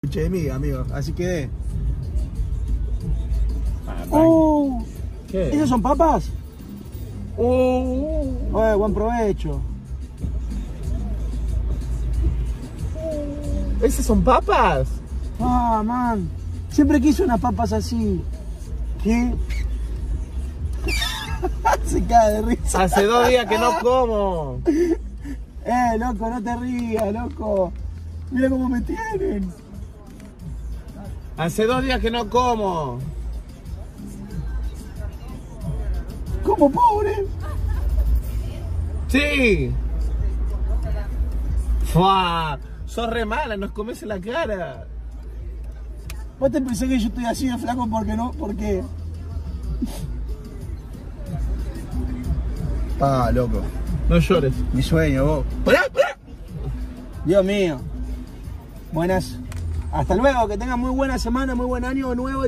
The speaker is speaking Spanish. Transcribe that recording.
de mí, amigo. Así que... ¿Qué? ¿Esas son papas? Buen provecho. ¿Esas son papas? Man. Siempre quise unas papas así. ¿Qué? Se cae de risa. Hace 2 días que no como. Loco, no te rías, loco. Mira cómo me tienen. Hace 2 días que no como. ¿Cómo, pobre? Sí. ¡Fua! Sos re mala, nos comes en la cara. ¿Vos te pensás que yo estoy así de flaco porque no? ¿Por qué? Loco. No llores. Mi sueño, vos. ¡Pará, pará! Dios mío. Buenas. Hasta luego, que tengan muy buena semana, muy buen año nuevo.